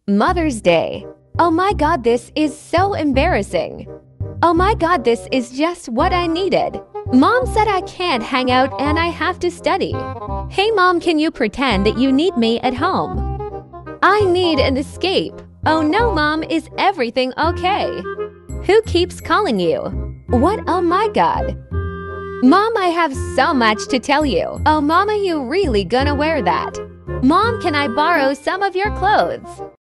Mother's Day. Oh my god, this is so embarrassing. Oh my god, this is just what I needed. Mom said I can't hang out and I have to study. Hey mom, can you pretend that you need me at home? I need an escape. Oh no mom, is everything okay? Who keeps calling you? What? Oh my god. Mom, I have so much to tell you. Oh mama, you really gonna wear that? Mom, can I borrow some of your clothes?